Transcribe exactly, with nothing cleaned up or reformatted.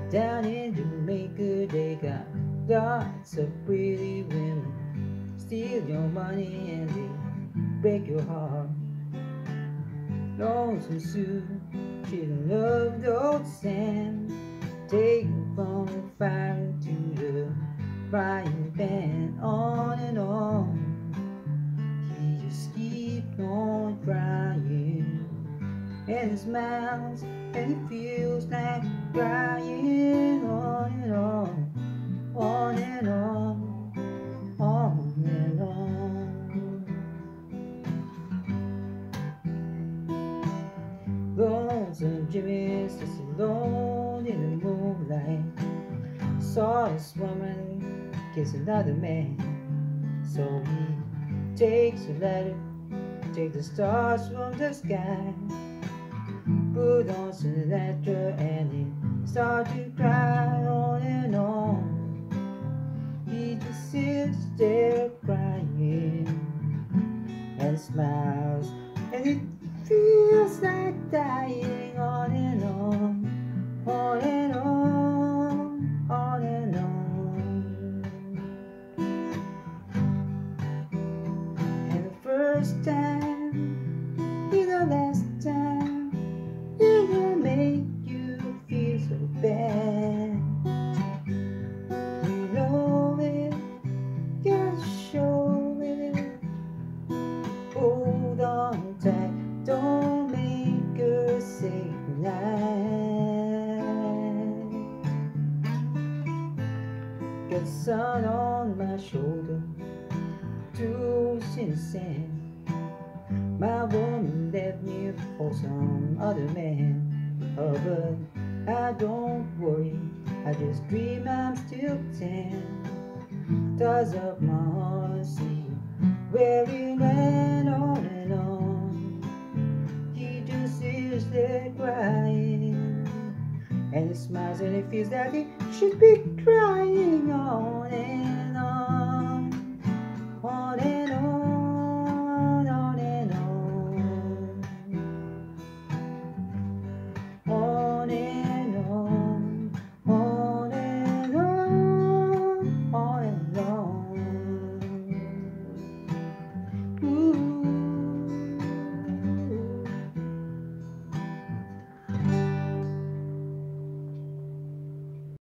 Down in Jamaica they got lots of pretty women, steal your money and they break your heart. Lonesome Sue, she loved old Sam, taken from the fire to the frying pan. On and on, he just keeps on crying, and he smiles and he feels like crying. On and on, on and on, on and on. Lonesome Jimmy sits alone in the moonlight, saw this woman kiss another man. So he takes a letter, take the stars from the sky, put on some letter and he starts to cry. On and on, he just sits there crying and smiles and he feels like dying. On and on, on and on, on and on. And the first time is the last time, it will make you feel so bad. You know it, gotta show it. Hold on tight, don't make her say goodnight. Got the sun on my shoulder, tools in the sand. My woman left me for some other man. Oh, but I don't worry, I just dream I'm still ten. Does up my heart, see where we went. On and on, he just sits there crying, and he smiles and he feels that he should be crying. On and